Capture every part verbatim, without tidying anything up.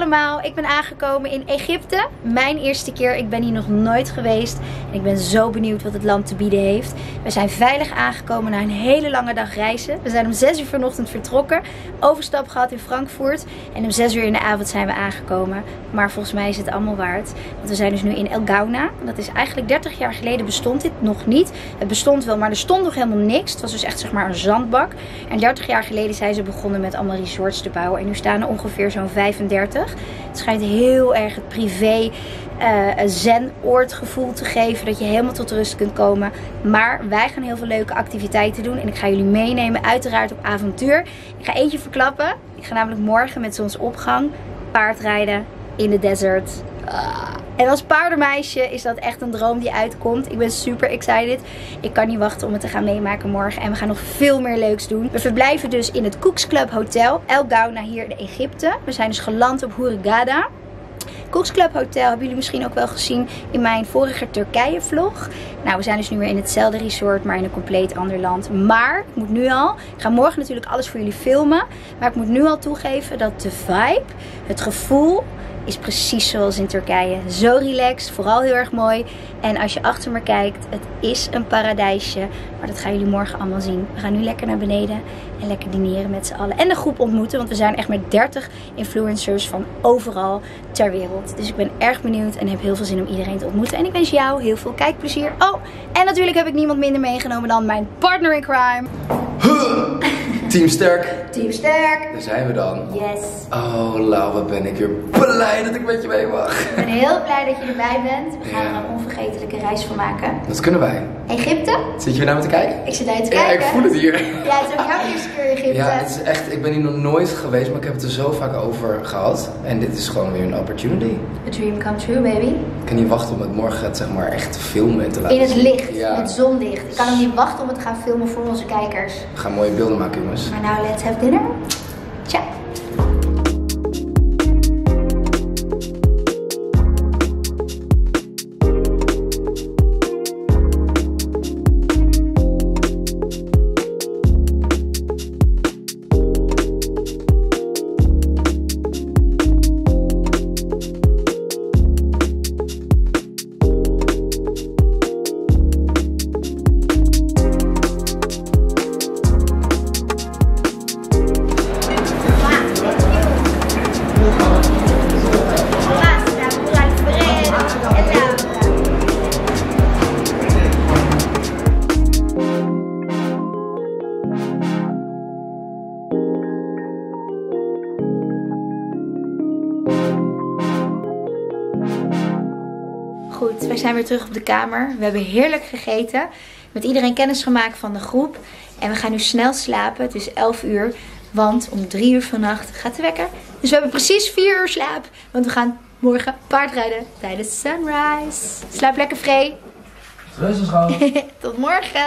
allemaal, ik ben aangekomen in Egypte. Mijn eerste keer, ik ben hier nog nooit geweest. En ik ben zo benieuwd wat het land te bieden heeft. We zijn veilig aangekomen na een hele lange dag reizen. We zijn om zes uur vanochtend vertrokken. Overstap gehad in Frankfurt. En om zes uur in de avond zijn we aangekomen. Maar volgens mij is het allemaal waard. Want we zijn dus nu in El Gauna. Dat is eigenlijk dertig jaar geleden bestond dit nog niet. Het bestond wel, maar er stond nog helemaal niks. Het was dus echt zeg maar een zandbak. En dertig jaar geleden zijn ze begonnen met allemaal resorts te bouwen. En nu staan er ongeveer zo'n vijfendertig. Het schijnt heel erg het privé uh, zen-oordgevoel te geven. Dat je helemaal tot rust kunt komen. Maar wij gaan heel veel leuke activiteiten doen. En ik ga jullie meenemen uiteraard op avontuur. Ik ga eentje verklappen. Ik ga namelijk morgen met zonsopgang paardrijden in de desert. Uh. En als paardenmeisje is dat echt een droom die uitkomt. Ik ben super excited. Ik kan niet wachten om het te gaan meemaken morgen. En we gaan nog veel meer leuks doen. We verblijven dus in het Cooks Club Hotel El Gauna hier in Egypte. We zijn dus geland op Hurghada. Cooks Club Hotel hebben jullie misschien ook wel gezien in mijn vorige Turkije vlog. Nou, we zijn dus nu weer in hetzelfde resort, maar in een compleet ander land. Maar, ik moet nu al, ik ga morgen natuurlijk alles voor jullie filmen. Maar ik moet nu al toegeven dat de vibe, het gevoel, is precies zoals in Turkije. Zo relaxed, vooral heel erg mooi. En als je achter me kijkt, het is een paradijsje. Maar dat gaan jullie morgen allemaal zien. We gaan nu lekker naar beneden en lekker dineren met z'n allen. En de groep ontmoeten, want we zijn echt met dertig influencers van overal ter wereld. Dus ik ben erg benieuwd en heb heel veel zin om iedereen te ontmoeten. En ik wens jou heel veel kijkplezier. Oh, en natuurlijk heb ik niemand minder meegenomen dan mijn partner in crime. Team Sterk. Team Sterk. Daar zijn we dan. Yes. Oh, Lau, wat ben ik weer blij dat ik met je mee mag. Ik ben heel blij dat je erbij bent. We gaan Ja. er een onvergetelijke reis van maken. Dat kunnen wij. Egypte? Zit je weer naar me te kijken? Ik zit naar je te Ja, kijken. ik voel het hier. Ja, het is ook jouw eerste keer in Egypte. Ja, het is echt, ik ben hier nog nooit geweest, maar ik heb het er zo vaak over gehad. En dit is gewoon weer een opportunity. A dream come true, baby. Ik kan niet wachten om het morgen het, zeg maar, echt te filmen en te laten In het zien. licht, Ja. in het zonlicht. Ik kan ook niet wachten om het te gaan filmen voor onze kijkers. We gaan mooie beelden maken, jongens. Maar nou, let's have dinner. Ciao. Goed, wij zijn weer terug op de kamer. We hebben heerlijk gegeten. Met iedereen kennis gemaakt van de groep. En we gaan nu snel slapen. Het is elf uur. Want om drie uur vannacht gaat de wekker. Dus we hebben precies vier uur slaap. Want we gaan morgen paardrijden tijdens sunrise. Slaap lekker, Free. Rustig gewoon. Tot morgen.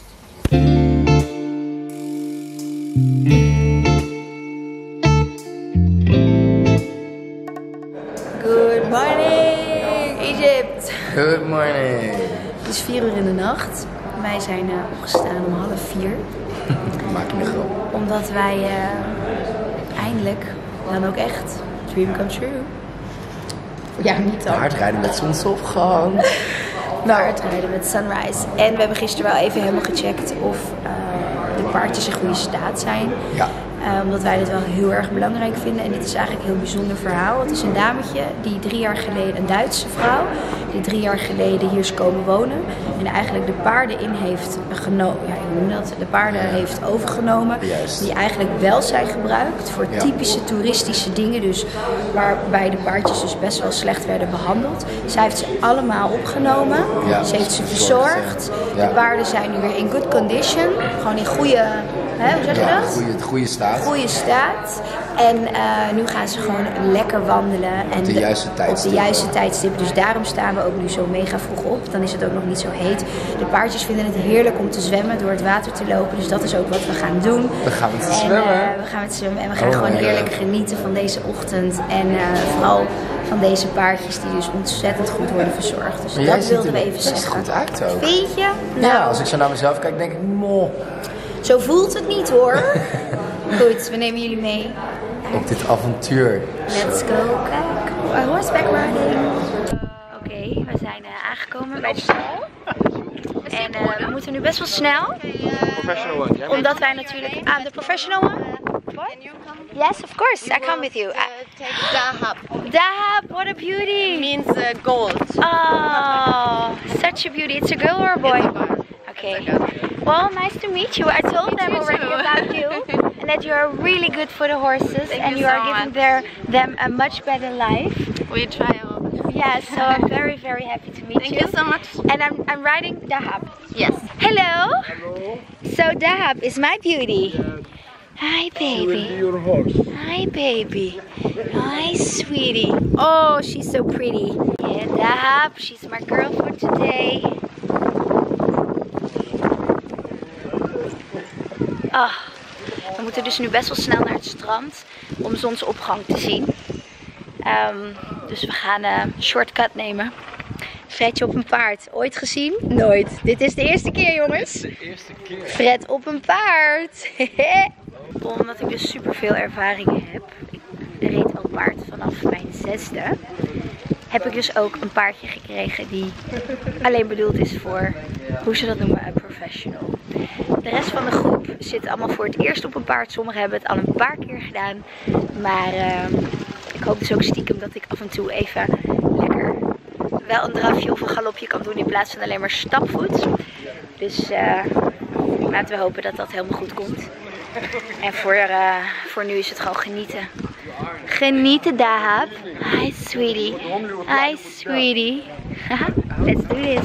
Good morning, Egypt. Good morning. Het is vier uur in de nacht. Wij zijn uh, opgestaan om half vier. Maak je me grap. Omdat wij uh, eindelijk, dan ook echt, dream come true. Ja, niet dan. Paardrijden met zonsopgang. Paardrijden met sunrise. En we hebben gisteren wel even helemaal gecheckt of uh, de paardjes in goede staat zijn. Ja. Uh, omdat wij dit wel heel erg belangrijk vinden. En dit is eigenlijk een heel bijzonder verhaal. Het is een dametje die drie jaar geleden, een Duitse vrouw, die drie jaar geleden hier is komen wonen. En eigenlijk de paarden in heeft genomen. Ja, hoe noem je dat? De paarden heeft overgenomen. Juist. Die eigenlijk wel zijn gebruikt voor Ja. typische toeristische dingen. Dus waarbij de paardjes dus best wel slecht werden behandeld. Zij heeft ze allemaal opgenomen. Ja, Ze heeft ze verzorgd, verzorgd. ja. De paarden zijn nu weer in good condition. Gewoon in goede, hè, hoe zeg je Ja, dat? goede, goede staat. Goede staat. En uh, nu gaan ze gewoon lekker wandelen. En Op de juiste Op tijdstippen. de juiste tijdstippen. Dus daarom staan we ook nu zo mega vroeg op. Dan is het ook nog niet zo heet. De paardjes vinden het heerlijk om te zwemmen, door het water te lopen. Dus dat is ook wat we gaan doen. We gaan met En, zwemmen. uh, we gaan met zwemmen. En we gaan Oh gewoon my heerlijk God. genieten van deze ochtend. En uh, vooral van deze paardjes die dus ontzettend goed worden verzorgd. Dus Maar jij dat ziet wilden er we even best zeggen. goed uit ook. Vind je? Nou, Ja, als ik zo naar mezelf kijk, denk ik, mo. zo voelt het niet hoor. Goed, we nemen jullie mee. op dit avontuur. Let's go, kijk. Uh, horseback riding. Oké, okay, we zijn uh, aangekomen bij de stal. En uh, we moeten nu best wel snel. Professional one, yeah? Omdat wij natuurlijk aan de professional one. What? Yes, of course. I come with you. Uh, take Dahab. Dahab, what a beauty. It means uh, gold. Oh, such a beauty. It's a girl or a boy? It's a boy. Okay. Well, nice to meet you. I told them already about you. And that you are really good for the horses. Thank and you you are so giving much. their, them a much better life. We try our best. Yeah, so I'm very, very happy to meet Thank you. you so much. And I'm, I'm riding Dahab. Yes. Hello. Hello. So Dahab is my beauty. Yeah. Hi, With baby. your horse. Hi, baby. Hi, sweetie. Oh, she's so pretty. Yeah, Dahab, she's my girl for today. Oh, we moeten dus nu best wel snel naar het strand om zonsopgang te zien. Um, dus we gaan een shortcut nemen. Fredje op een paard. Ooit gezien? Nooit. Dit is de eerste keer, jongens. De eerste keer. Fred op een paard. Omdat ik dus super veel ervaring heb. Ik reed al paard vanaf mijn zesde. Heb ik dus ook een paardje gekregen die alleen bedoeld is voor, hoe ze dat noemen, een professional. De rest van de groep zit allemaal voor het eerst op een paard. Sommigen hebben het al een paar keer gedaan. Maar uh, ik hoop dus ook stiekem dat ik af en toe even lekker wel een drafje of een galopje kan doen in plaats van alleen maar stapvoet. Dus uh, laten we hopen dat dat helemaal goed komt. En voor, uh, voor nu is het gewoon genieten. Genieten, Dahab. Hi, sweetie. Hi, sweetie. Let's do this.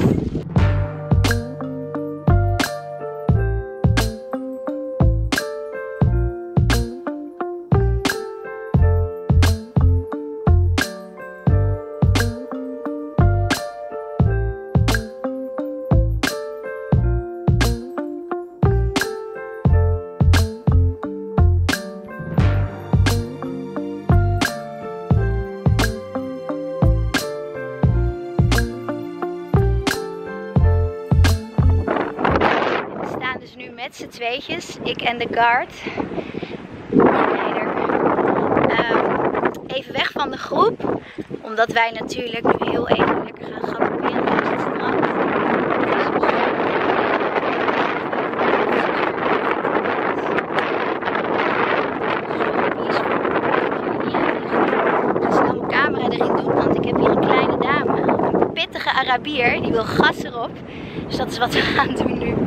Met z'n tweetjes, ik en de guard, um, even weg van de groep, omdat wij natuurlijk nu heel even lekker gaan galopperen op het strand. Ik ga snel mijn camera erin doen, want ik heb hier een kleine dame, een pittige Arabier, die wil gas erop, dus dat is wat we gaan doen nu.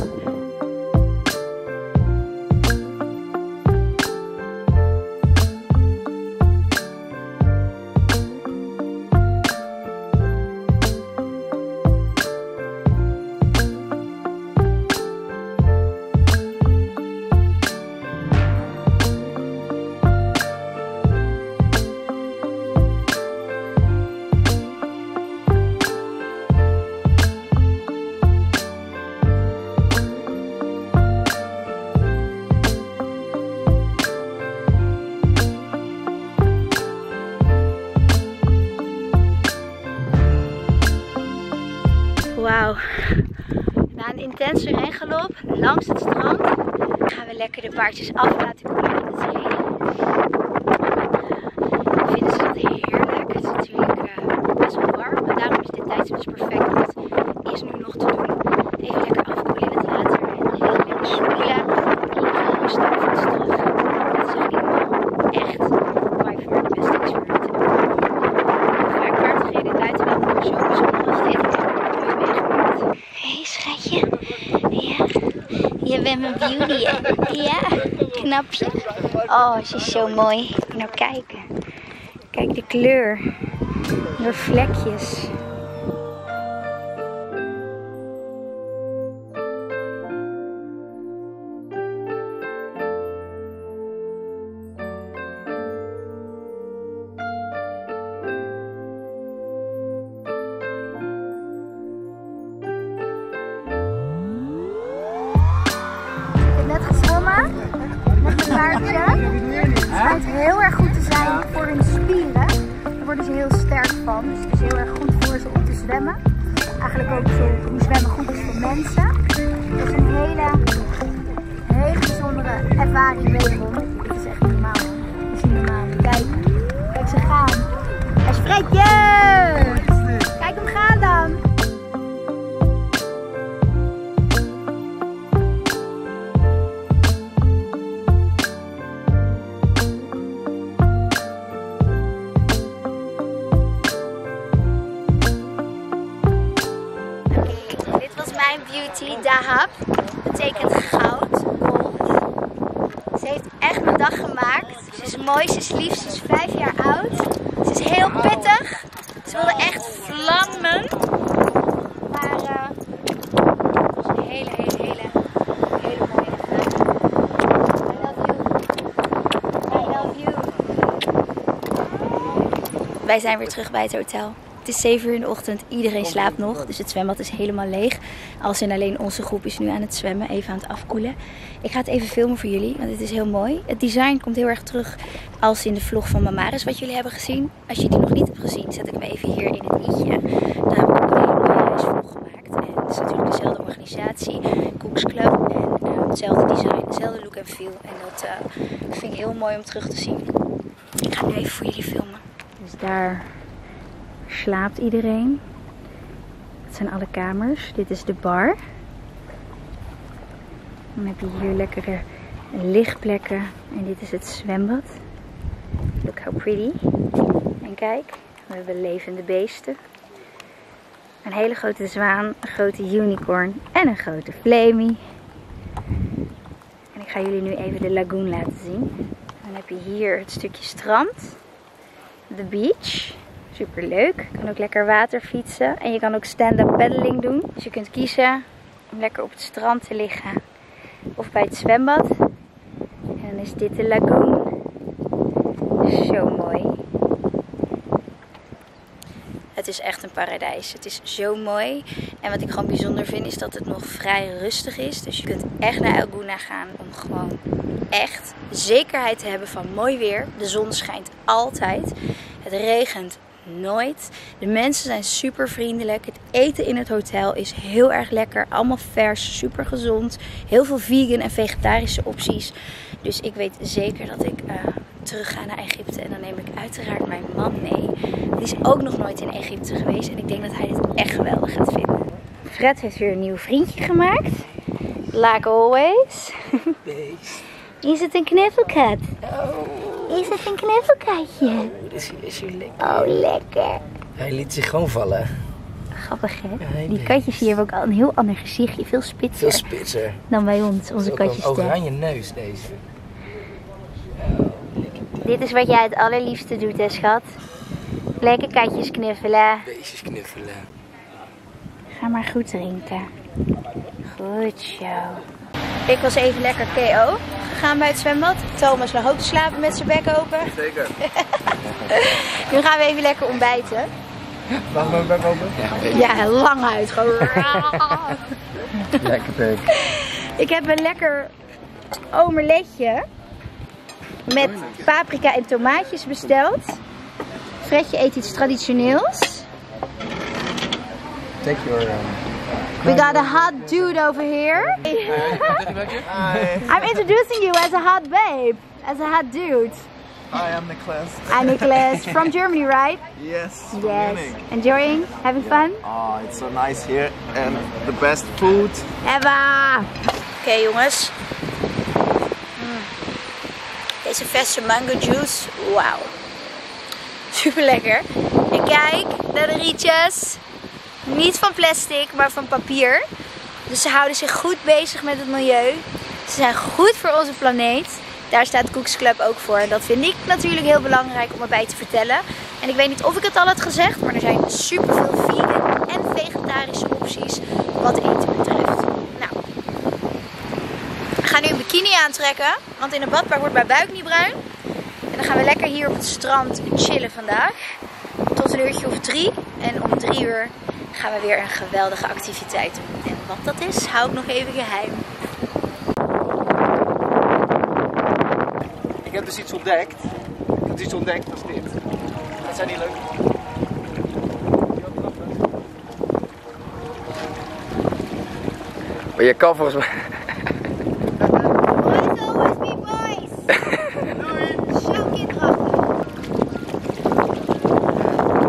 Wauw, na een intense rengalop langs het strand gaan we lekker de paardjes af laten koelen in de zee. Uh, vinden ze dat heerlijk. Het is natuurlijk uh, best wel warm, maar daarom is dit tijdstip dus perfect om het is nu nog te doen. Even lekker afkoelen in het water en dan heel lekker spoelen en dan gaan we stapvoets terug. Dat is eigenlijk echt by far de beste experience ever. Vaak paardrijden in het buitenland, maar zo bijzonder als dit. Hé, hey, schatje. Ja, je bent mijn beauty, hè? Ja, knapje. Oh, ze is zo mooi. Nou, kijken. Kijk de kleur. Door vlekjes. Met mijn paardje. Het schijnt heel erg goed te zijn voor hun spieren. Daar worden ze heel sterk van. Dus het is heel erg goed voor ze om te zwemmen. Eigenlijk ook zo hoe zwemmen goed is voor mensen. Het is een hele, hele bijzondere ervaring wederom. Dit is echt niet normaal. We zien Fredje! Kijk hem gaan dan! Dit was mijn beauty, Dahab. Betekent goud, gold. Ze heeft echt mijn dag gemaakt. Ze is mooi, ze is lief, ze is vijf jaar oud. Ze is heel pittig. Ze wilde echt vlammen. Maar uh, het was een hele, hele, hele, hele mooie dag. I love you. I love you. Wij zijn weer terug bij het hotel. Het is zeven uur in de ochtend, iedereen slaapt nog, dus het zwembad is helemaal leeg. Als in alleen onze groep is nu aan het zwemmen, even aan het afkoelen. Ik ga het even filmen voor jullie, want het is heel mooi. Het design komt heel erg terug als in de vlog van Mamaris wat jullie hebben gezien. Als je die nog niet hebt gezien, zet ik hem even hier in het i'tje. Daar heb ik ook een hele mooie reisvlog gemaakt. En het is natuurlijk dezelfde organisatie, Cooks Club. En uh, hetzelfde design, hetzelfde look en feel. En dat uh, vind ik heel mooi om terug te zien. Ik ga nu even voor jullie filmen. Dus daar slaapt iedereen. Dat zijn alle kamers. Dit is de bar. Dan heb je hier lekkere lichtplekken. En dit is het zwembad. Look how pretty. En kijk, we hebben levende beesten. Een hele grote zwaan, een grote unicorn en een grote flamie. En ik ga jullie nu even de lagoon laten zien. Dan heb je hier het stukje strand. De beach. Super leuk. Je kan ook lekker water fietsen. En je kan ook stand-up paddling doen. Dus je kunt kiezen om lekker op het strand te liggen. Of bij het zwembad. En dan is dit de lagoon. Zo mooi. Het is echt een paradijs. Het is zo mooi. En wat ik gewoon bijzonder vind is dat het nog vrij rustig is. Dus je kunt echt naar El Gouna gaan om gewoon echt zekerheid te hebben van mooi weer. De zon schijnt altijd. Het regent nooit. De mensen zijn super vriendelijk. Het eten in het hotel is heel erg lekker. Allemaal vers, super gezond. Heel veel vegan en vegetarische opties. Dus ik weet zeker dat ik uh, terug ga naar Egypte. En dan neem ik uiteraard mijn man mee. Die is ook nog nooit in Egypte geweest. En ik denk dat hij dit echt geweldig gaat vinden. Fred heeft weer een nieuw vriendje gemaakt. Like always. Is het een knuffelkat? Oh. Is het een knuffelkatje? Is, is hij lekker? Oh, lekker. Hij liet zich gewoon vallen. Grappig, hè? Ja, die katjes hier hebben ook al een heel ander gezichtje. Veel spitser. Veel spitser. Dan bij ons, onze katjes. Een oranje neus deze. Oh, dit is wat jij het allerliefste doet, hè, schat? Lekker katjes knuffelen. Beestjes knuffelen. Ga maar goed drinken. Goed zo. Ik was even lekker K O gegaan bij het zwembad. Thomas lag ook te slapen met zijn bek open. Zeker. Nu gaan we even lekker ontbijten. Mag mijn bek open? Ja, ja, lang uit. Gewoon. Lekker bek. Ik heb een lekker omeletje met paprika en tomaatjes besteld. Fredje eet iets traditioneels. Take your... Um... We got a hot dude over here. Hi. I'm introducing you as a hot babe, as a hot dude. Hi, I'm Nicholas. I'm Nicholas from Germany, right? Yes. Yes. Enjoying? Having fun? Oh, it's so nice here and the best food. Eva! Oké okay, jongens. Mm. Deze verse mango juice, wauw. Super lekker. En kijk, naar de rietjes. Niet van plastic, maar van papier. Dus ze houden zich goed bezig met het milieu. Ze zijn goed voor onze planeet. Daar staat Cooks Club ook voor. En dat vind ik natuurlijk heel belangrijk om erbij te vertellen. En ik weet niet of ik het al had gezegd, maar er zijn super veel vegan en vegetarische opties wat eten betreft. Nou, ik ga nu een bikini aantrekken, want in een badpak wordt mijn buik niet bruin. En dan gaan we lekker hier op het strand chillen vandaag. Tot een uurtje of drie. En om drie uur gaan we weer een geweldige activiteit doen. En wat dat is, hou ik nog even geheim. Ik heb dus iets ontdekt. Ik heb iets ontdekt, dat is dit. Dat zijn die leuk. Maar je kan volgens mij... Boys always be boys! Doei! Zo kinderachtig.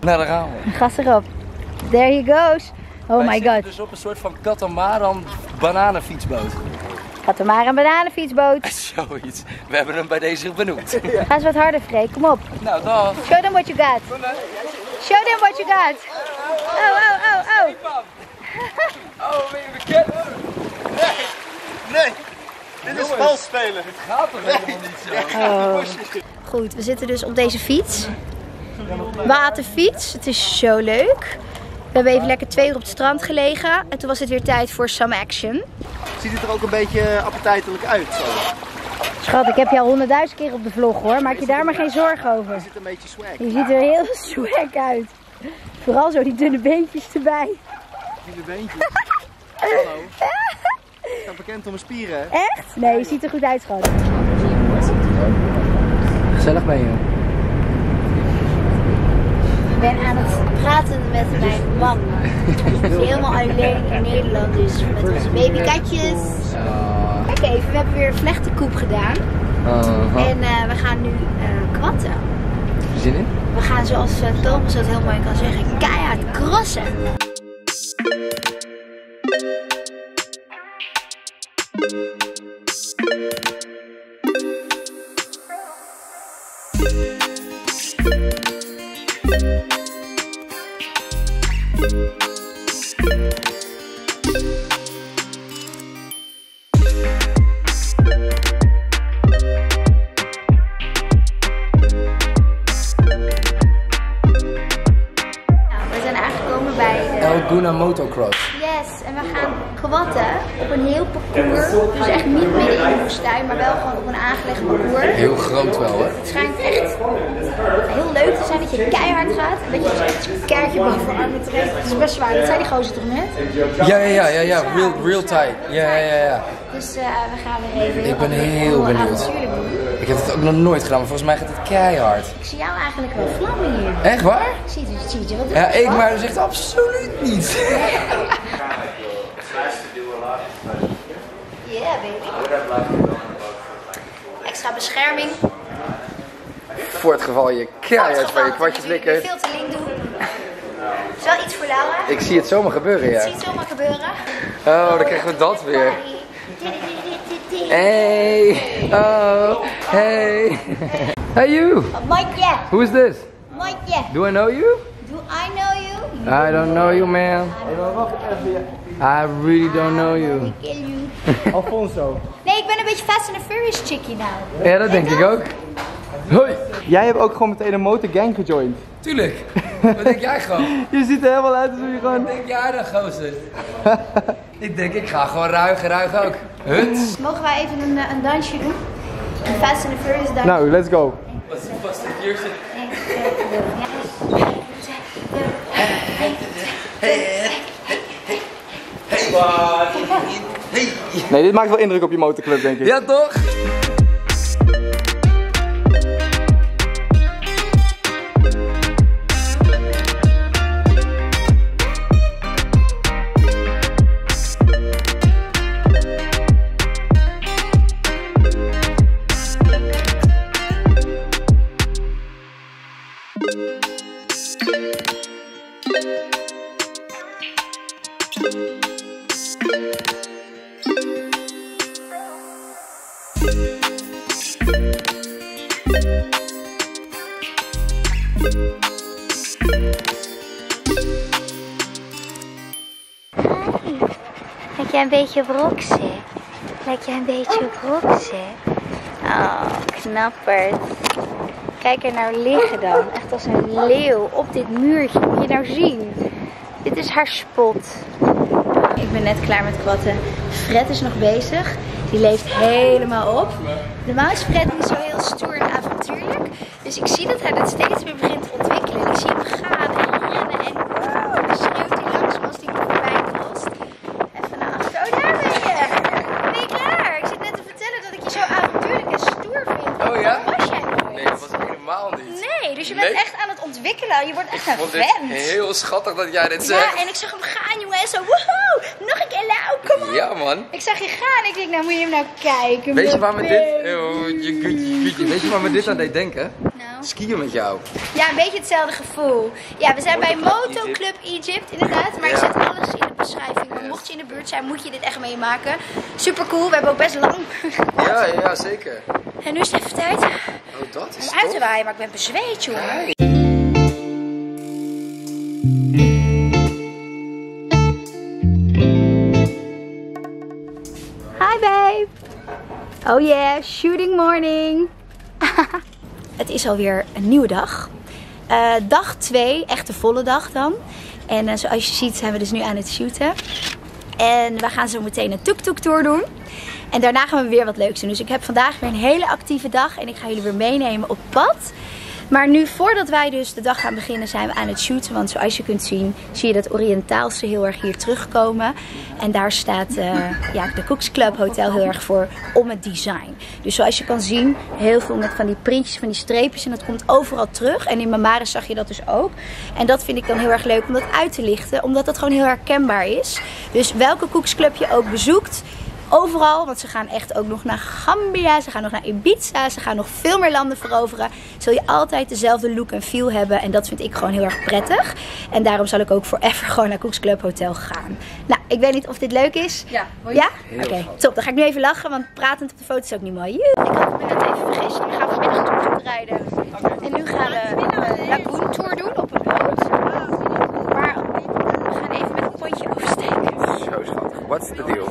Nou, daar gaan we. Gas erop. There he goes. Oh Wij my zitten god. dus op een soort van katamaran bananenfietsboot. Gaat er maar een bananenfietsboot. Zoiets. We hebben hem bij deze benoemd. Ga eens wat harder, Freek. Kom op. Nou, dag. Show them what you got. Show them what you got. Oh, oh, oh, oh. Oh, ben je bekend? Nee, nee. Dit is vals spelen. Het gaat toch helemaal niet zo? Oh. Goed, we zitten dus op deze fiets. Waterfiets. Het is zo leuk. We hebben even lekker twee uur op het strand gelegen. En toen was het weer tijd voor some action. Ziet het er ook een beetje appetijtelijk uit zo? Schat, ik heb je al honderdduizend keer op de vlog hoor. Maak je daar maar geen zorgen over. Het ziet een beetje swag. Je ziet er heel swag uit. Vooral zo die dunne beentjes erbij. Dunne beentjes. Hallo. Ik sta bekend om mijn spieren, hè? Echt? Nee, je ziet er goed uit, schat. Gezellig ben je. Ik ben aan het praten met mijn man. Die helemaal alleen in Nederland is met onze babykatjes. Kijk even, we hebben weer een vlechtenkoep gedaan. Uh-huh. En uh, we gaan nu uh, kwatten. Zin in? We gaan zoals uh, Thomas dat heel mooi kan zeggen, keihard crossen. Laguna Motocross. Yes, en we gaan kwatten op een heel parcours. Dus echt niet midden in de woestijn, maar wel gewoon op een aangelegd parcours. Heel groot wel, hè? Het schijnt echt heel leuk te zijn dat je keihard gaat. En dat je dus echt een kaartje boven je armen trekt. Het is best zwaar. Dat zei die gozer toch net? Ja, ja, ja, ja, ja. Real, real tight. Ja, ja, ja. Dus uh, we gaan weer even Ik ben heel benieuwd. Ik heb het ook nog nooit gedaan, maar volgens mij gaat het keihard. Ik zie jou eigenlijk wel vlammen hier. Echt waar? Ik zie het, zie je. Wat is Ja, het, ik wat? maar dat zegt absoluut niet. Yeah, baby. Extra bescherming. Voor het geval je keihard van je kwartje flikkert. veel te link doen. Het is wel iets voor Laura. Ik zie het zomaar gebeuren, ja. Ik zie het zomaar gebeuren. Oh, dan krijgen we dat weer. Hey, oh, hey. Hey you. Mike, Who is this? Mike, Do I know you? do I know you? I don't know you, man. I really don't know you. I kill you. Alfonso. Nee, ik ben een beetje Fast and the Furious chickie nou. Ja, dat denk ik ook. Hoi. Jij hebt ook gewoon meteen een motorgang gejoind. Tuurlijk. Wat denk jij gewoon? Je ziet er helemaal uit alsof je gewoon... Wat denk jij dan, gozer? Ik denk, ik ga gewoon ruigen, ruigen ook. Huts. Mogen wij even een, een dansje doen? Een Fast and the Furious dansje. Nou, let's go. Wat is die vast in hier zit? Nee, dit maakt wel indruk op je motorclub, denk ik. Ja, toch? Lijk jij een beetje op Roxy? Lijk jij een beetje op Roxy? Oh, knapperd. Kijk er nou liggen dan. Echt als een leeuw op dit muurtje. Moet je nou zien. Dit is haar spot. Ik ben net klaar met kwatten. Fred is nog bezig. Die leeft helemaal op. Normaal is Fred niet zo heel stoer en avontuurlijk. Dus ik zie dat hij dat steeds meer begint te ontwikkelen. Ik zie hem gaan en rennen en woe, dan schreeuwt hij langzaam als hij me voorbij kost. En vanaf, zo daar ben je. Ben je klaar? Ik zit net te vertellen dat ik je zo avontuurlijk en stoer vind. Oh ja? Dat was jij nooit. Nee, dat was ik helemaal niet. Nee, dus je bent Nee. echt aan het ontwikkelen. Je wordt echt Ik een vond dit vent. heel schattig dat jij dit zegt. Ja, en ik zag hem gaan, jongen. En zo, woehoe, nog een keer lauw, kom Ja, man. Ik zag je gaan. Ik denk, nou moet je hem nou kijken. Weet je waar me dit... baby. Oh, je goedje, goedje. Weet je waar me dit aan deed denken? Nou. Skiën met jou. Ja, een beetje hetzelfde gevoel. Ja, we zijn bij Motoclub Motoclub Egypt inderdaad. Maar Ja. ik zet alles in de beschrijving. Maar mocht je in de buurt zijn, moet je dit echt meemaken. Super cool. We hebben ook best lang. Ja, ja, zeker. En nu is het even tijd Oh, dat is om uit te tof. waaien. Maar ik ben bezweet, joh. Hey. Hi babe. Oh yeah, shooting morning. Het is alweer een nieuwe dag. Uh, dag twee, echt de volle dag dan. En uh, zoals je ziet zijn we dus nu aan het shooten. En we gaan zo meteen een tuk-tuk tour doen. En daarna gaan we weer wat leuks doen. Dus ik heb vandaag weer een hele actieve dag. En ik ga jullie weer meenemen op pad. Maar nu, voordat wij dus de dag gaan beginnen, zijn we aan het shooten. Want zoals je kunt zien, zie je dat Oriëntaalse heel erg hier terugkomen. En daar staat uh, ja, de Cooks Club Hotel heel erg voor om het design. Dus zoals je kan zien, heel veel met van die printjes, van die streepjes. En dat komt overal terug. En in Mamares zag je dat dus ook. En dat vind ik dan heel erg leuk om dat uit te lichten. Omdat dat gewoon heel herkenbaar is. Dus welke Cooks Club je ook bezoekt, overal, want ze gaan echt ook nog naar Gambia, ze gaan nog naar Ibiza, ze gaan nog veel meer landen veroveren. Zul je altijd dezelfde look en feel hebben en dat vind ik gewoon heel erg prettig. En daarom zal ik ook forever gewoon naar Cooks Club Hotel gaan. Nou, ik weet niet of dit leuk is. Ja, Ja? Oké, okay, top. Dan ga ik nu even lachen, want pratend op de foto is ook niet mooi. Joe. Ik had me net even vergist. We gaan vanmiddag tour rijden. En nu gaan we een lagoon tour doen op een boot. Maar we gaan even met een pontje oversteken. Zo schattig. What's the deal?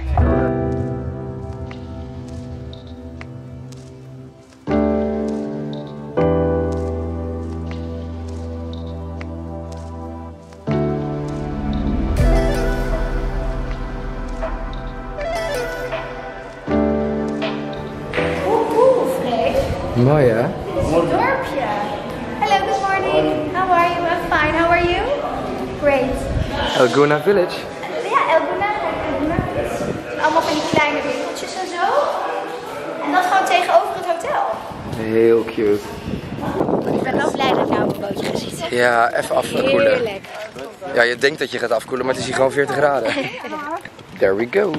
Mooi hè? Dorpje. Hello, good morning. How are you? I'm fine. How are you? Great. El Gouna Village. Ja, El Gouna. El Gouna. Allemaal van die kleine winkeltjes en zo. En dat gewoon tegenover het hotel. Heel cute. Ik ben wel blij dat ik nou op een bootje ga zitten. Ja, even afkoelen. Heerlijk. Ja, je denkt dat je gaat afkoelen, maar het is hier gewoon veertig graden. There we go.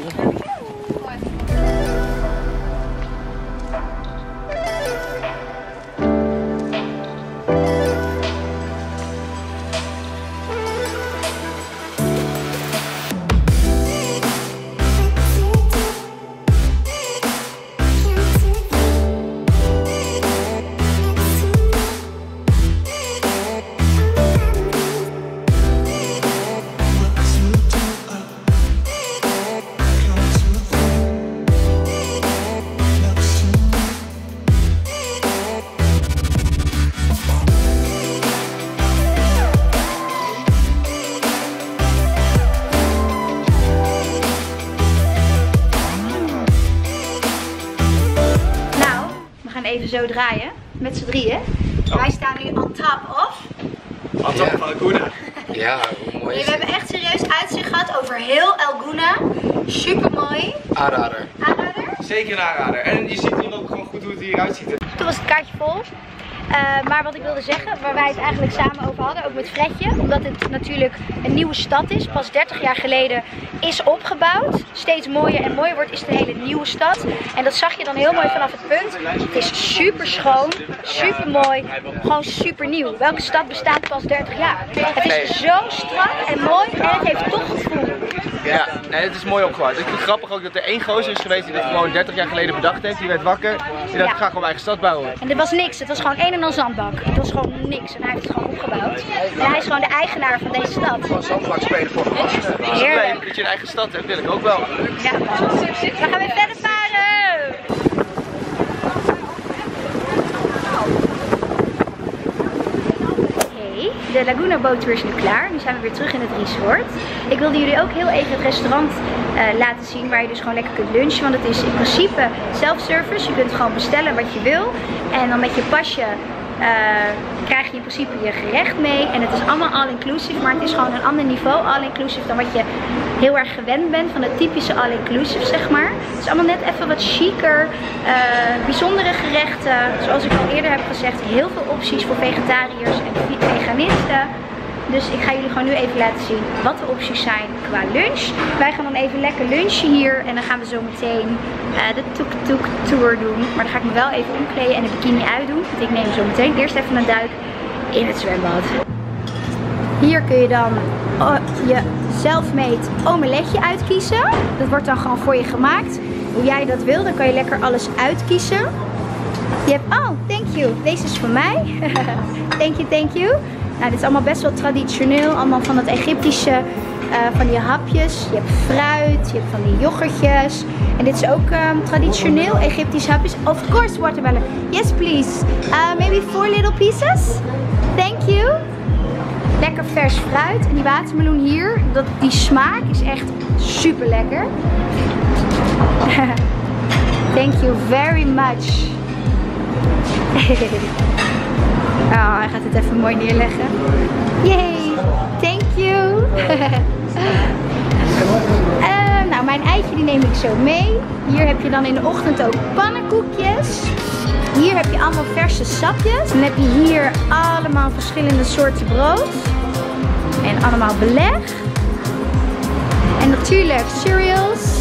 Even zo draaien, met z'n drieën. Oh. Wij staan nu on top of. On top van El Gouna. Ja, hoe mooi is We het? hebben echt serieus uitzicht gehad over heel El Gouna. Super mooi. Aanrader. Aanrader. Zeker een aanrader. En je ziet hier ook gewoon goed hoe het hieruit ziet. Toen was het kaartje vol. Uh, maar wat ik wilde zeggen, waar wij het eigenlijk samen over hadden, ook met Fredje, omdat het natuurlijk een nieuwe stad is, pas dertig jaar geleden is opgebouwd, steeds mooier en mooier wordt, is de hele nieuwe stad. En dat zag je dan heel mooi vanaf het punt. Het is super schoon, super mooi, gewoon super nieuw. Welke stad bestaat pas dertig jaar? Het is zo strak en mooi en het heeft toch gevoel. Ja, nee, het is mooi opgebouwd. Ik vind het grappig ook dat er één gozer is geweest die dit gewoon dertig jaar geleden bedacht heeft. Die werd wakker. Die dacht, ik ga gewoon mijn eigen stad bouwen. En dit was niks. Het was gewoon een en al zandbak. Het was gewoon niks. En hij heeft het gewoon opgebouwd. En hij is gewoon de eigenaar van deze stad. Gewoon zandbak spelen voor een gast. Heerlijk. Dat je een eigen stad hebt, wil ik ook wel. Ja, we gaan weer verder varen. De Laguna Boat Tour is nu klaar. Nu zijn we weer terug in het resort. Ik wilde jullie ook heel even het restaurant uh, laten zien waar je dus gewoon lekker kunt lunchen. Want het is in principe self-service. Je kunt gewoon bestellen wat je wil. En dan met je pasje uh, krijg je in principe je gerecht mee. En het is allemaal all-inclusive. Maar het is gewoon een ander niveau all-inclusive dan wat je heel erg gewend bent van het typische all-inclusive, zeg maar. Het is allemaal net even wat chiquer. Uh, bijzondere gerechten. Zoals ik al eerder heb gezegd, heel veel opties voor vegetariërs en veganisten. Dus ik ga jullie gewoon nu even laten zien wat de opties zijn qua lunch. Wij gaan dan even lekker lunchen hier. En dan gaan we zo meteen uh, de tuk-tuk tour doen. Maar dan ga ik me wel even omkleden en de bikini uitdoen. Want ik neem zo meteen eerst even een duik in het zwembad. Hier kun je dan uh, je self-made omeletje uitkiezen. Dat wordt dan gewoon voor je gemaakt. Hoe jij dat wil, dan kan je lekker alles uitkiezen. Je hebt, oh, thank you. Deze is voor mij. Thank you, thank you. Nou, dit is allemaal best wel traditioneel. Allemaal van het Egyptische, uh, van die hapjes. Je hebt fruit, je hebt van die yoghurtjes. En dit is ook um, traditioneel Egyptisch hapjes. Of course, watermelon. Yes, please. Uh, maybe four little pieces. Thank you. Lekker vers fruit. En die watermeloen hier, dat, die smaak is echt super lekker. Thank you very much. Oh, hij gaat het even mooi neerleggen. Yay! Thank you! uh, nou, mijn eitje die neem ik zo mee. Hier heb je dan in de ochtend ook pannenkoekjes. Hier heb je allemaal verse sapjes. Dan heb je hier allemaal verschillende soorten brood. En allemaal beleg. En natuurlijk cereals.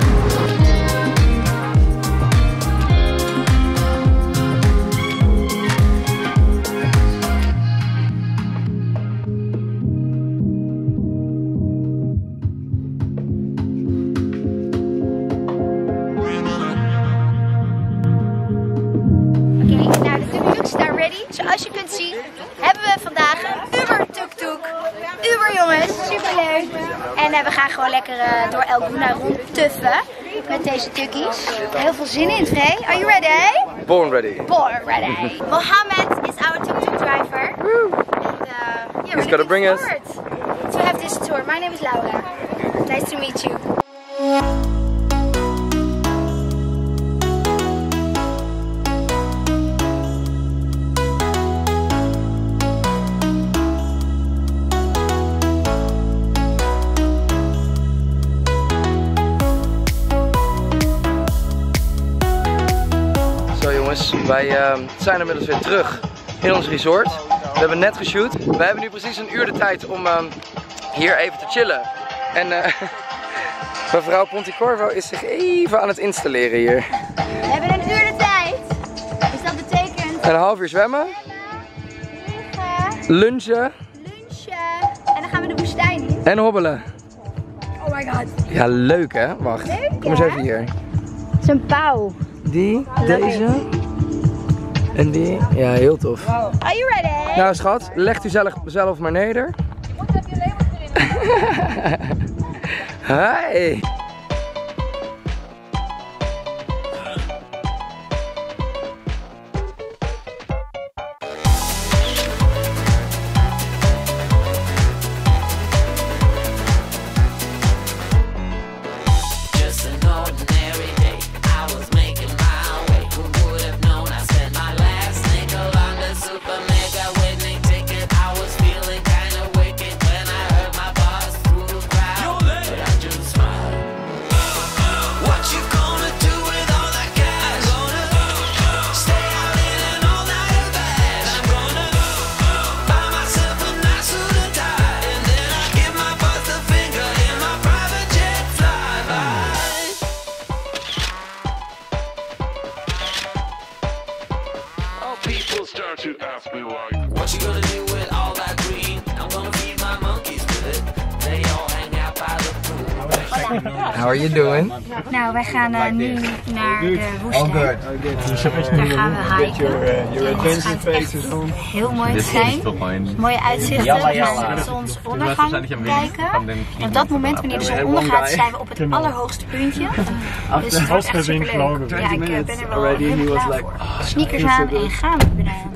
Zoals je kunt zien hebben we vandaag een Uber tuk-tuk. Uber jongens, superleuk. En uh, we gaan gewoon lekker uh, door El Gouna rondtuffen met deze tukkies. Heel veel zin in, Frey. Are you ready? Born ready. Born ready. Mohammed is our tuk-tuk driver. Woo. And uh, yeah, he's gonna bring us to have this tour. My name is Laura. Nice to meet you. Wij uh, zijn inmiddels weer terug in ons resort. We hebben net geshoot. We hebben nu precies een uur de tijd om uh, hier even te chillen. En uh, mevrouw Ponticorvo is zich even aan het installeren hier. We hebben een uur de tijd. Dus dat betekent... Een half uur zwemmen. Liggen. Lunchen. Lunchen. En dan gaan we de woestijn in. En hobbelen. Oh my god. Ja, leuk hè? Wacht. Leuk, kom eens ja? even hier. Het is een pauw. Die, deze. En die. Ja, heel tof. Wow. Are you ready? Nou schat, legt u zelf, zelf maar neder. Hi. What you gonna do with all that green? I'm gonna feed my monkeys with it. They all hang out by the pool. How are you doing? Nou, wij gaan uh, nu naar de woestijn. Daar gaan we hiken. Het schijnt echt heel mooi te zijn. Mooie uitzichten. We gaan de zonsondergang kijken. En op dat moment, wanneer de zon ondergaat, zijn we op het allerhoogste puntje. Dus het wordt echt superleuk. Ja, ik uh, ben er wel helemaal klaar voor. Sneakers aan en gaan we beneden.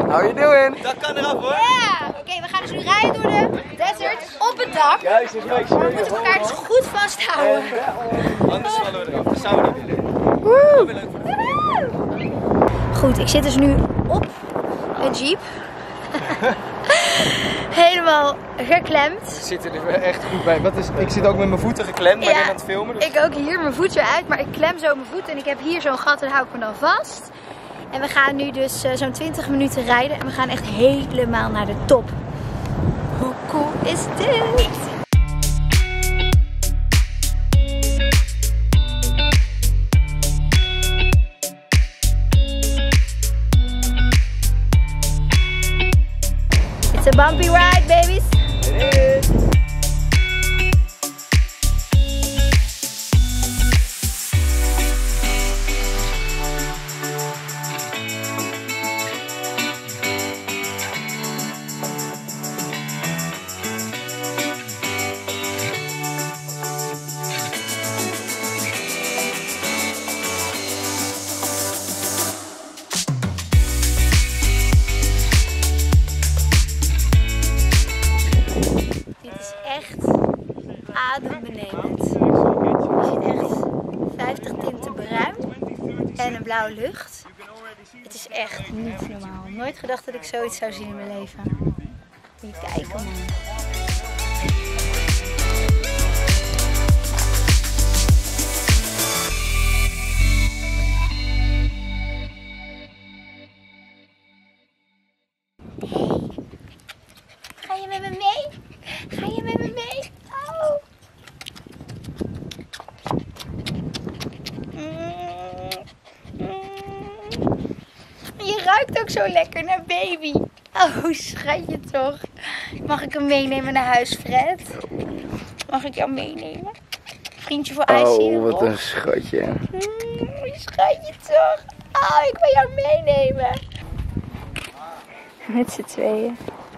How you doing? Dat kan eraf hoor. Ja! Oké, we gaan dus nu rijden door de desert op het dak. Juist, is leuk. We moeten elkaar dus goed vasthouden. Anders vallen we eraf. Dat zouden we niet willen. Woe! Goed, ik zit dus nu op een jeep. Helemaal geklemd. Zitten er echt goed bij. Wat is, ik zit ook met mijn voeten geklemd, maar ik ben aan het filmen. Dus... Ik ook hier, mijn voetje uit, maar ik klem zo mijn voeten en ik heb hier zo'n gat en hou ik me dan vast. En we gaan nu dus uh, zo'n twintig minuten rijden en we gaan echt helemaal naar de top. Hoe cool is dit? It's a bumpy ride, babies. It is. Adembenemend. Je ziet echt vijftig tinten bruin en een blauwe lucht. Het is echt niet normaal. Nooit gedacht dat ik zoiets zou zien in mijn leven. Moet je kijken, man. Ga je met me mee? Ga je met me mee? Oh. Mm. Mm. Je ruikt ook zo lekker naar baby. Oh, schatje toch. Mag ik hem meenemen naar huis, Fred? Mag ik jou meenemen? Vriendje voor IJsje. Oh, wat een schatje. Mm, schatje toch. Oh, ik wil jou meenemen. Met z'n tweeën.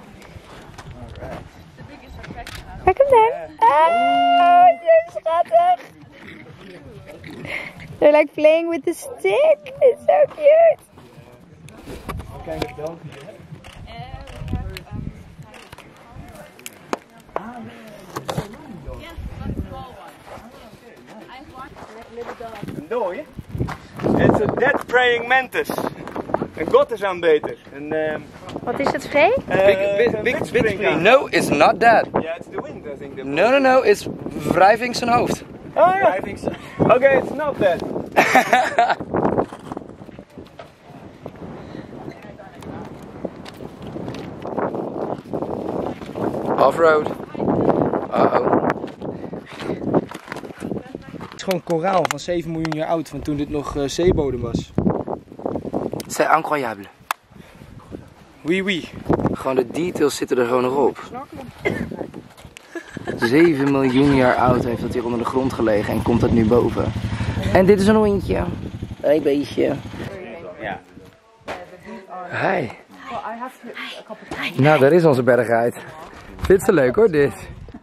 Kijk hem daar. Oh, zo schattig. They're like playing with the stick. It's so cute. Dooi. It's a dead praying mantis. Een god is aanbeter. Een, uh, Wat is het, Vree? uh, Big, big, een big, windspringer. big, no, it's not that. Ja, it's the wind, I think. that- No, no, no, it's wrijving zijn hoofd. Oh ja. Oké, okay, it's not that. Offroad. Uh-oh. Het is gewoon koraal van zeven miljoen jaar oud, van toen dit nog uh, zeebodem was. C'est incroyable. Oui, oui. Gewoon de details zitten er gewoon nog op. zeven miljoen jaar oud heeft dat hier onder de grond gelegen en komt dat nu boven. En dit is een hondje. Hey beestje. Ja. Hi. Nou, daar is onze bergheid. Dit is leuk hoor, dit.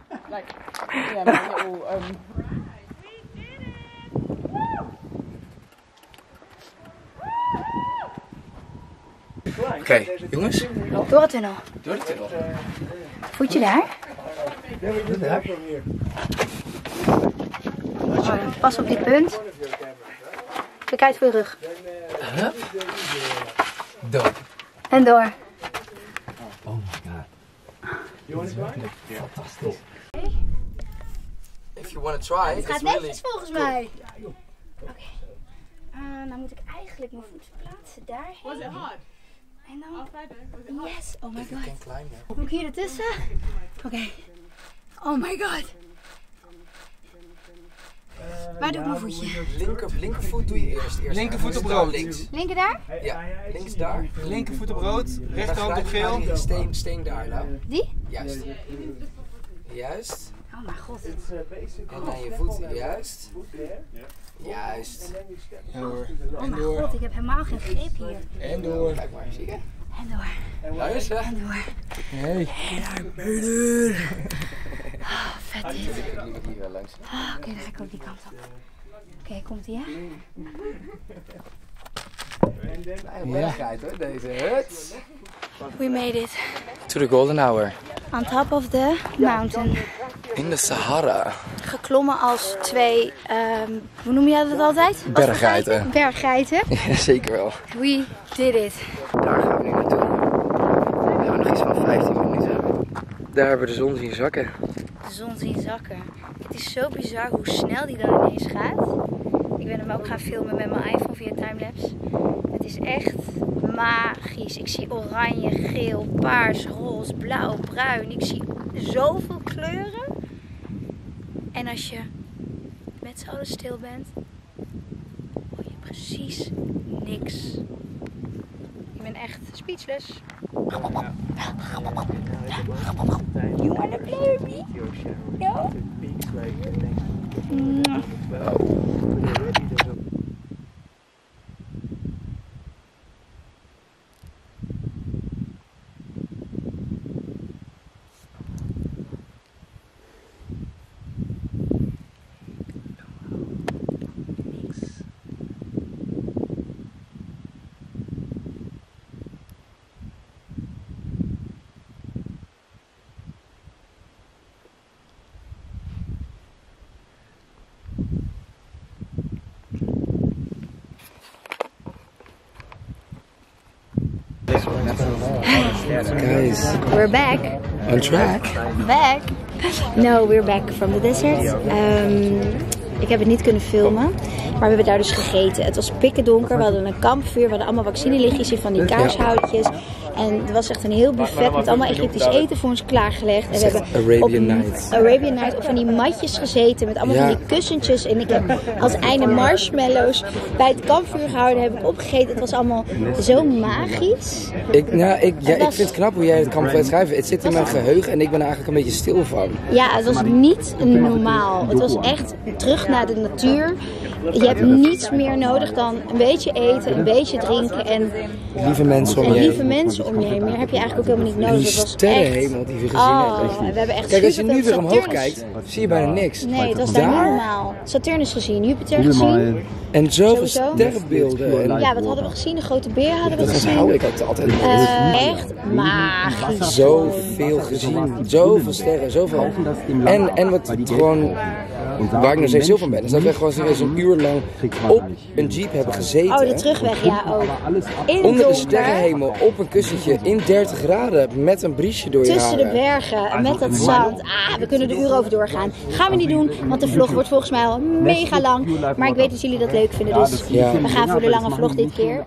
Oké, okay, jongens. Door het tunnel. Door de tunnel. Voetje daar. Daar. Oh, pas op die punt. Kijk uit voor je rug. Hup. Door. En door. Oh my god. Fantastisch. If you want to try, Het gaat it's really netjes volgens mij. Oké. Okay. Uh, nou moet ik eigenlijk mijn voet plaatsen daarheen. En dan... Yes! Oh my god. Moet ik hier ertussen? Oké. Okay. Oh my god. Waar doe ik mijn voetje? Linker, linkervoet doe je eerst. eerst Linkervoet op daar rood. links. Linker daar? Ja, links daar. Linkervoet op rood, Dan rechterhand op grijp je geel. die Steen, steen daar nou. Die? Juist. Juist. Oh mijn god. En dan je voet, juist. Juist. En door. Oh En mijn door. god, ik heb helemaal geen grip hier. En door. Kijk maar, zie je? En door. Juist hè? En door. Hey. Oh, vet dit. Ik liep hier wel langs. Oh, oké, dan ga ik ook die kant op. Oké, okay, komt ie hè? Kleine bergheid hoor, deze hut. We made it. To the golden hour. On top of the mountain. In de Sahara. Geklommen als twee, um, hoe noem je dat altijd? Berggeiten. Berggeiten. Ja, zeker wel. We did it. Daar gaan we nu naartoe. We hebben nog iets van vijftien minuten. Daar hebben we de zon zien zakken. De zon zien zakken. Het is zo bizar hoe snel die dan ineens gaat. Ik ben hem ook gaan filmen met mijn iPhone via timelapse. Het is echt magisch. Ik zie oranje, geel, paars, roze, blauw, bruin. Ik zie zoveel kleuren. En als je met z'n allen stil bent, hoor je precies niks. Ik ben echt speechless. You wanna play with me? No? Mm. Guys, We're back. on track. Back. No, we're back from the desert. Um, ik heb het niet kunnen filmen, maar we hebben daar dus gegeten. Het was pikken donker, we hadden een kampvuur, we hadden allemaal vaccinelichtjes in van die kaarshoutjes. En het was echt een heel buffet met allemaal Egyptisch eten voor ons klaargelegd. En we hebben Arabian op, Nights. Arabian Night op van die matjes gezeten met allemaal Ja. van die kussentjes. En ik heb als einde marshmallows bij het kampvuur gehouden, heb ik opgegeten. Het was allemaal zo magisch. Ik, nou, ik, ja, Het was- ik vind het knap hoe jij het kan beschrijven. Het zit in mijn geheugen en ik ben er eigenlijk een beetje stil van. Ja, het was niet normaal. Het was echt terug naar de natuur. Je hebt niets meer nodig dan een beetje eten, een beetje drinken en, Lieve mensen om en je lieve heen. mensen om je heen. Meer heb je eigenlijk ook helemaal niet En nodig. die Het was sterrenhemel die we gezien Oh, hebben. we hebben echt Kijk, als je nu superveel weer omhoog Saturnus- kijkt, zie je bijna niks. Nee, het was daar niet Daar normaal. Saturnus gezien, Jupiter gezien. en zoveel Sowieso. sterrenbeelden. En Ja, wat hadden we gezien? De grote beer hadden we dat gezien. hou ik altijd altijd. Eh, echt magisch. Zoveel gezien, zoveel sterren, zoveel. En, en wat gewoon, waar ik nog steeds stil van ben, is dat we gewoon serieus een uur lang op een jeep hebben gezeten. Oh, de terugweg, ja ook. In het Onder de donker, sterrenhemel, op een kussentje, in dertig graden, met een briesje door je tussen de haren. bergen en met dat zand. Ah, we kunnen er uren over doorgaan. Gaan we niet doen, want de vlog wordt volgens mij al mega lang. Maar ik weet dat jullie dat leuk vinden, dus Ja. we gaan voor de lange vlog dit keer.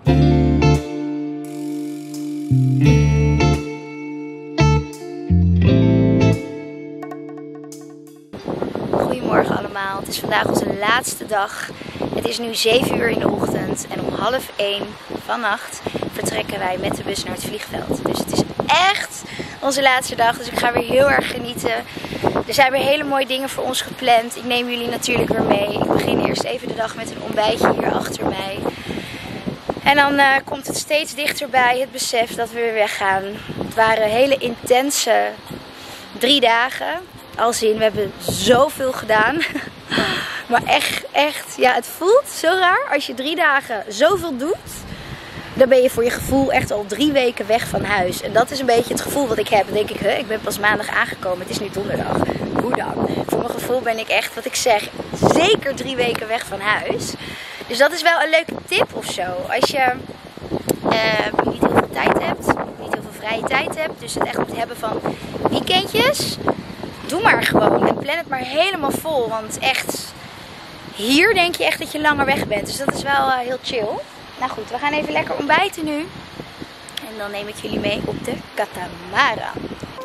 Goedemorgen allemaal, het is vandaag onze laatste dag. Het is nu zeven uur in de ochtend en om half één vannacht vertrekken wij met de bus naar het vliegveld. Dus het is echt onze laatste dag, dus ik ga weer heel erg genieten. Er zijn weer hele mooie dingen voor ons gepland. Ik neem jullie natuurlijk weer mee. Ik begin eerst even de dag met een ontbijtje hier achter mij. En dan uh, komt het steeds dichterbij, het besef dat we weer weggaan. Het waren hele intense drie dagen. Als in, we hebben zoveel gedaan. Maar echt, echt, ja, het voelt zo raar. Als je drie dagen zoveel doet, dan ben je voor je gevoel echt al drie weken weg van huis. En dat is een beetje het gevoel wat ik heb. Dan denk ik, huh, ik ben pas maandag aangekomen, het is nu donderdag. Hoe dan? Voor mijn gevoel ben ik echt, wat ik zeg, zeker drie weken weg van huis. Dus dat is wel een leuke tip of zo. Als je uh, niet heel veel tijd hebt, niet heel veel vrije tijd hebt, dus het echt moet hebben van weekendjes. Doe maar gewoon en plan het maar helemaal vol. Want echt, hier denk je echt dat je langer weg bent. Dus dat is wel uh, heel chill. Nou goed, we gaan even lekker ontbijten nu. En dan neem ik jullie mee op de katamaran.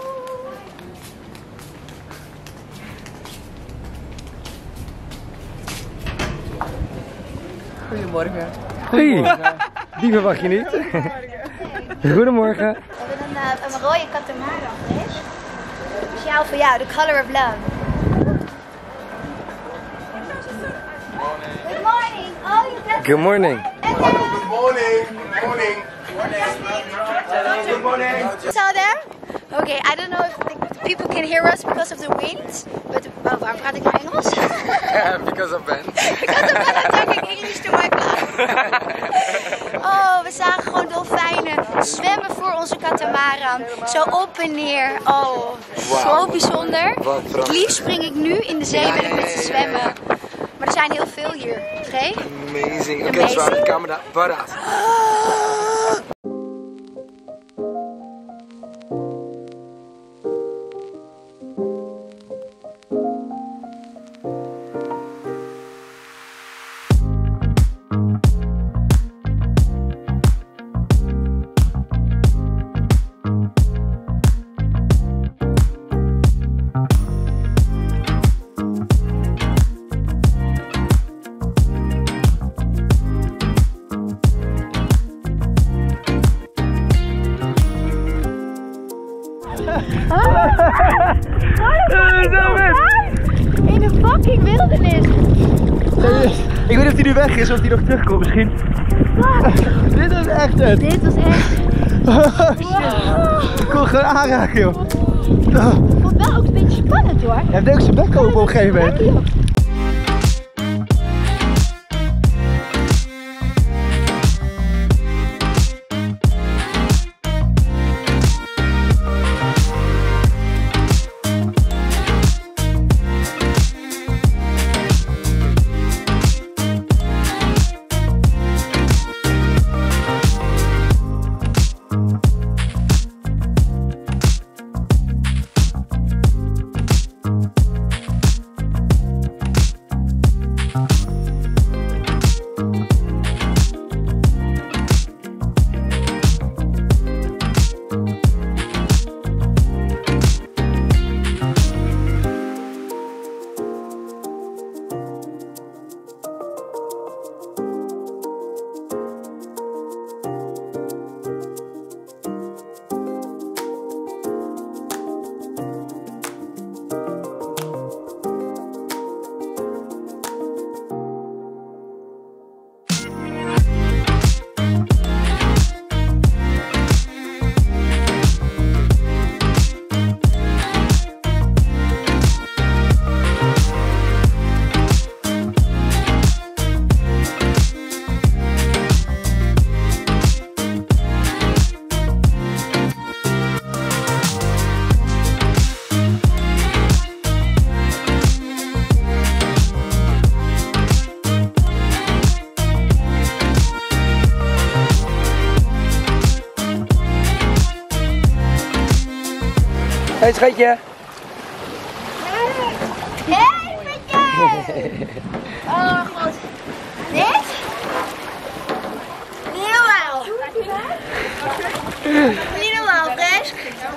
Goedemorgen. Hey, die verwacht je niet. Goedemorgen. We hebben een, uh, een rode katamaran vis. Speciaal voor jou, the color of love. Good morning. Oh, you got Good morning. Good morning. Good morning. Good morning. Good morning. Tell them. Okay, I don't know if the people can hear us because of the wind. But oh, waarom praat ik nou Engels? Because of Ben. Because of Ben, I'm talking English to my class. Oh, we zagen gewoon dolfijnen zwemmen voor onze katamaran. Zo op en neer. Oh, Wow. zo bijzonder. Wat Het prachtig. liefst spring ik nu in de zee Ja, wil ja, ik met ja, ze ja, zwemmen. ja. Maar er zijn heel veel hier. Oké? Amazing. Oké, Amazing. zwaar, de camera paraat. In de fucking wildernis. Ik weet niet of hij nu weg is of hij nog terugkomt misschien. Dit is echt het. Dit was echt. Ik kon gewoon aanraken joh. Ik vond het wel ook een beetje spannend hoor. Hij heeft ook zijn bek open op een gegeven moment. Hey schatje. Hey, Petje! Oh god. Dit? Niet normaal. Niet normaal, Fresk.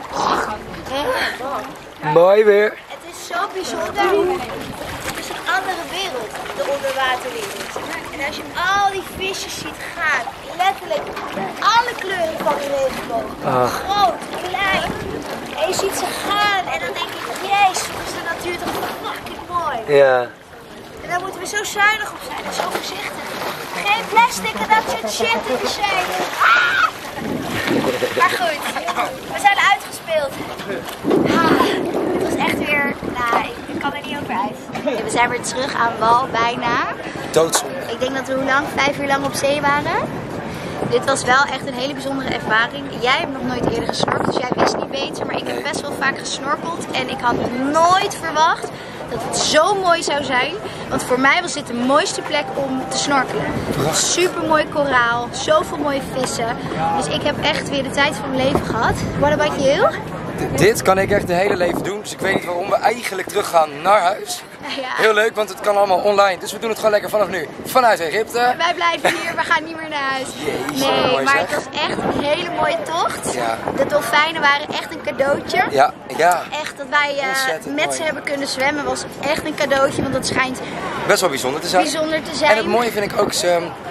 Mooi weer. Het is zo bijzonder hoe het is een andere wereld, de onderwaterwereld. En als je al die visjes ziet gaan, letterlijk alle kleuren van de regenboog. Ach. Groot, klein. En je ziet ze gaan en dan denk ik, jezus, wat is de natuur toch fucking mooi. Ja. En daar moeten we zo zuinig op zijn en zo voorzichtig. Geen plastic en dat soort shit in de zee. Ah! Maar goed, we zijn uitgespeeld. Ah, het was echt weer, nou, ik, ik kan er niet over uit. Okay, we zijn weer terug aan wal, bijna. Doodzonde. Ik denk dat we hoe lang? Vijf uur lang op zee waren. Dit was wel echt een hele bijzondere ervaring. Jij hebt nog nooit eerder gesnorkeld, dus jij wist niet beter. Maar ik heb best wel vaak gesnorkeld en ik had nooit verwacht dat het zo mooi zou zijn. Want voor mij was dit de mooiste plek om te snorkelen. Super mooi koraal, zoveel mooie vissen. Dus ik heb echt weer de tijd van mijn leven gehad. What about you? D- dit kan ik echt een hele leven doen, dus ik weet niet waarom we eigenlijk terug gaan naar huis. Ja. Heel leuk, want het kan allemaal online, dus we doen het gewoon lekker vanaf nu. Vanuit Egypte. Wij blijven hier, we gaan niet meer naar huis. Jezus, Nee, mooi maar zeg. het was echt een hele mooie tocht. Ja. De dolfijnen waren echt een cadeautje. Ja, ja. Echt dat wij eh, Ontzettend met mooi. ze hebben kunnen zwemmen was echt een cadeautje, want dat schijnt Best wel bijzonder te zijn. bijzonder te zijn. En het mooie vind ik ook, ze,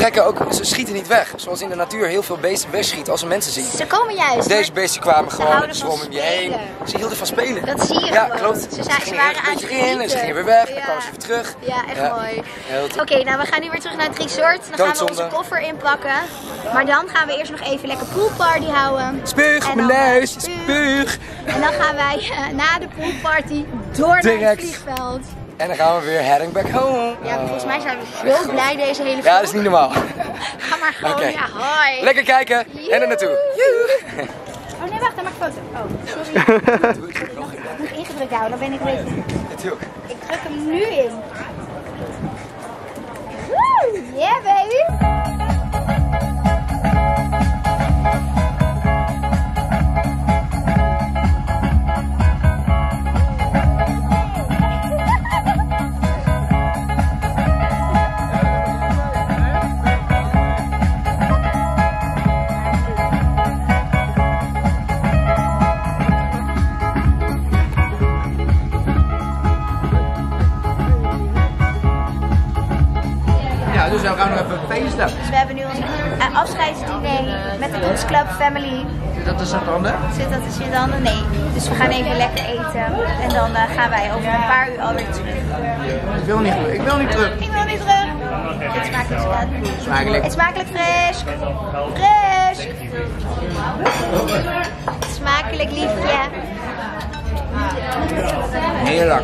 trekken ook, ze schieten niet weg. Zoals in de natuur heel veel beesten wegschieten als ze mensen zien. Ze komen juist. Deze beesten kwamen gewoon, houden ze van zwommen om je heen. spelen. Ze hielden van spelen. Dat zie je Ja, gewoon. klopt. Ze, Ze, zijn, ze gingen waren eerst aan een het beetje in en ze genieten. gingen weer weg. Ja. Dan kwamen ze weer terug. Ja, echt Ja. mooi. Heel Oké, top. nou we gaan nu weer terug naar het resort. Dan gaan we Doodzonde. onze koffer inpakken. Maar dan gaan we eerst nog even lekker poolparty houden. Spuug, En mijn dan, eh, neus, spuug. spuug. En dan gaan wij uh, na de poolparty door naar het Direct. vliegveld. En dan gaan we weer heading back home. Ja, volgens mij zijn we zo blij deze hele vlog. Ja, dat is niet normaal. Ga maar gewoon, Oké. ja, hoi. Lekker kijken en er naartoe. Oh nee, wacht, dan maak ik foto. Oh, sorry. Ik moet ingedrukt houden, dan ben ik een beetje... Natuurlijk. Ik druk hem nu in. Woo! Yeah, baby! Ja, dus we gaan nog even feesten. Dus we hebben nu ons uh, afscheidsdiner met de Koeks Club family. Zit dat tussen tanden? Zit dat er zit dan? Nee. Dus we gaan even lekker eten. En dan uh, gaan wij over een paar uur alweer terug. Ik wil niet terug. Ik wil niet terug. Ik wil niet terug. Het smakelijk zo. Smakelijk. Het smakelijk fris. Fris. Smakelijk liefje. Heerlijk.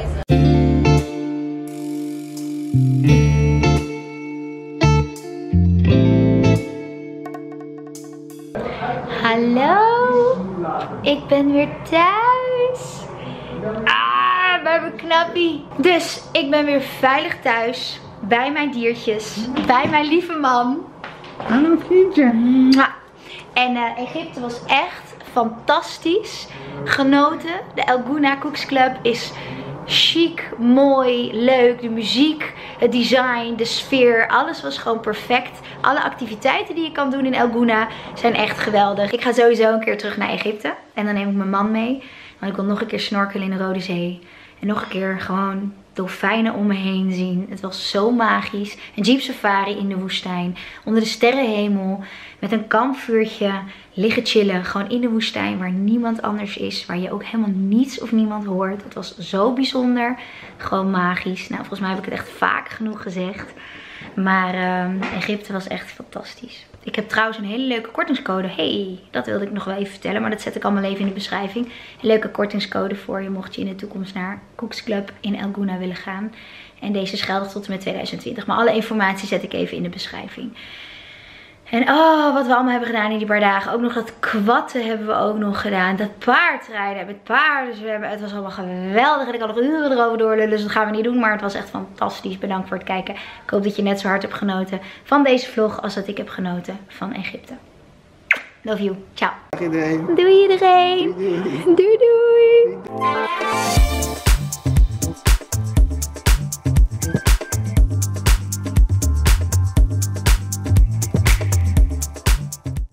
Hallo, ik ben weer thuis. Ah, bij mijn knappie. Dus ik ben weer veilig thuis. Bij mijn diertjes. Bij mijn lieve man. Hallo vriendje. En uh, Egypte was echt fantastisch. Genoten. De El Gouna Cooks Club is chic, mooi, leuk. De muziek, het design, de sfeer. Alles was gewoon perfect. Alle activiteiten die je kan doen in El Gouna zijn echt geweldig. Ik ga sowieso een keer terug naar Egypte. En dan neem ik mijn man mee. Want ik wil nog een keer snorkelen in de Rode Zee. En nog een keer gewoon dolfijnen om me heen zien. Het was zo magisch. Een jeep safari in de woestijn. Onder de sterrenhemel. Met een kampvuurtje. Liggen chillen. Gewoon in de woestijn waar niemand anders is. Waar je ook helemaal niets of niemand hoort. Het was zo bijzonder. Gewoon magisch. Nou, volgens mij heb ik het echt vaak genoeg gezegd. Maar uh, Egypte was echt fantastisch. Ik heb trouwens een hele leuke kortingscode. Hey, dat wilde ik nog wel even vertellen. Maar dat zet ik allemaal even in de beschrijving. Een leuke kortingscode voor je mocht je in de toekomst naar Cooks Club in El Gouna willen gaan. En deze is geldig tot en met tweeduizend twintig. Maar alle informatie zet ik even in de beschrijving. En oh, wat we allemaal hebben gedaan in die paar dagen. Ook nog dat kwatten hebben we ook nog gedaan. Dat paardrijden met paarden. Dus we hebben, het was allemaal geweldig. En ik kan nog uren erover doorlullen. Dus dat gaan we niet doen. Maar het was echt fantastisch. Bedankt voor het kijken. Ik hoop dat je net zo hard hebt genoten van deze vlog als dat ik heb genoten van Egypte. Love you. Ciao. Dag iedereen. Doei iedereen. Doei doei.